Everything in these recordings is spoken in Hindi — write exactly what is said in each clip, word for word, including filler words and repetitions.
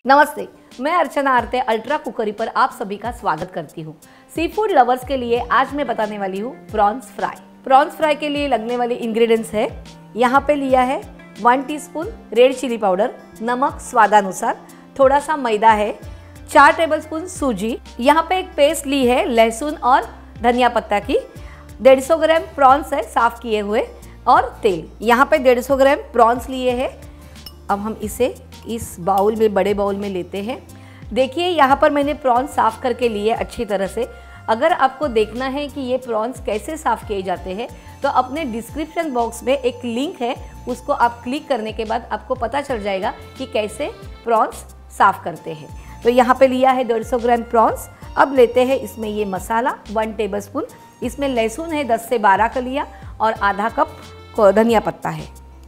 नमस्ते, मैं अर्चना आरते अल्ट्रा कुकरी पर आप सभी का स्वागत करती हूँ। सी फूड लवर्स के लिए आज मैं बताने वाली हूँ प्रॉन्स फ्राई। प्रॉन्स फ्राई के लिए लगने वाले इंग्रेडिएंट्स है, यहाँ पे लिया है one teaspoon red chilli powder, नमक स्वादानुसार, थोड़ा सा मैदा है, चार टेबलस्पून सूजी, यहाँ पे एक पेस्ट ली है लहसुन और धनिया पत्ता की, डेढ़ सौ ग्राम प्रॉन्स है साफ किए हुए, और तेल यहाँ पे डेढ़ सौ ग्राम प्रॉन्स लिए हैं। अब हम इसे इस बाउल में, बड़े बाउल में लेते हैं। देखिए यहाँ पर मैंने प्रॉन्स साफ़ करके लिए अच्छी तरह से। अगर आपको देखना है कि ये प्रॉन्स कैसे साफ़ किए जाते हैं तो अपने डिस्क्रिप्शन बॉक्स में एक लिंक है, उसको आप क्लिक करने के बाद आपको पता चल जाएगा कि कैसे प्रॉन्स साफ़ करते हैं। तो यहाँ पे लिया है डेढ़ सौ ग्राम प्रॉन्स। अब लेते हैं इसमें ये मसाला वन टेबलस्पून, इसमें लहसुन है दस से बारह का लिया और आधा कप धनिया पत्ता है।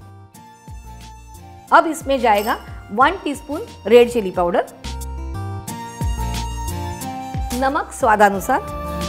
अब इसमें जाएगा one teaspoon red chilli powder, नमक स्वादानुसार।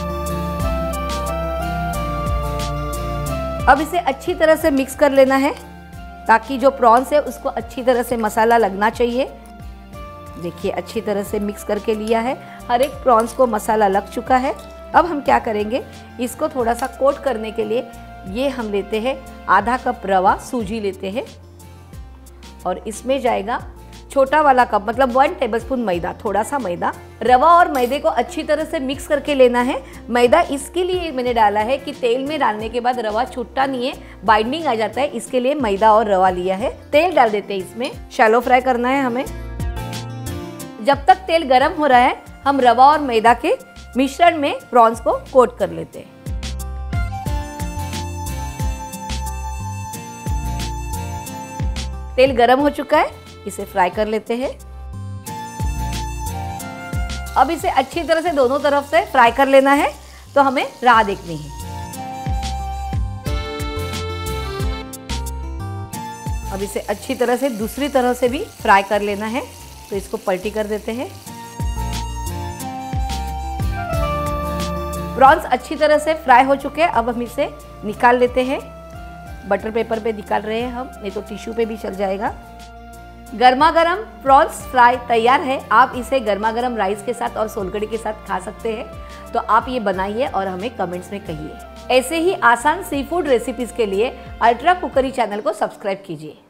अब इसे अच्छी तरह से मिक्स कर लेना है ताकि जो प्रॉन्स है उसको अच्छी तरह से मसाला लगना चाहिए। देखिए अच्छी तरह से मिक्स करके लिया है, हर एक प्रॉन्स को मसाला लग चुका है। अब हम क्या करेंगे, इसको थोड़ा सा कोट करने के लिए ये हम लेते हैं आधा कप रवा, सूजी लेते हैं, और इसमें जाएगा छोटा वाला कप मतलब वन टेबलस्पून मैदा, थोड़ा सा मैदा। रवा और मैदे को अच्छी तरह से मिक्स करके लेना है। मैदा इसके लिए मैंने डाला है कि तेल में डालने के बाद रवा छूटता नहीं है, बाइंडिंग आ जाता है, इसके लिए मैदा और रवा लिया है। तेल डाल देते हैं इसमें, शैलो फ्राई करना है हमें। जब तक तेल गर्म हो रहा है हम रवा और मैदा के मिश्रण में प्रॉन्स को कोट कर लेते हैं। तेल गरम हो चुका है, इसे फ्राई कर लेते हैं। अब इसे अच्छी तरह से दोनों तरफ से फ्राई कर लेना है, तो हमें राह देखनी है। अब इसे अच्छी तरह से दूसरी तरह से भी फ्राई कर लेना है, तो इसको पलटी कर देते हैं। प्रॉन्स अच्छी तरह से फ्राई हो चुके हैं, अब हम इसे निकाल लेते हैं। बटर पेपर पे निकाल रहे हैं हम, नहीं तो टिश्यू पे भी चल जाएगा। गर्मा गर्म प्रॉन्स फ्राई तैयार है। आप इसे गर्मा गर्म राइस के साथ और सोलकढ़ी के साथ खा सकते हैं। तो आप ये बनाइए और हमें कमेंट्स में कहिए। ऐसे ही आसान सी फूड रेसिपीज के लिए अल्ट्रा कुकरी चैनल को सब्सक्राइब कीजिए।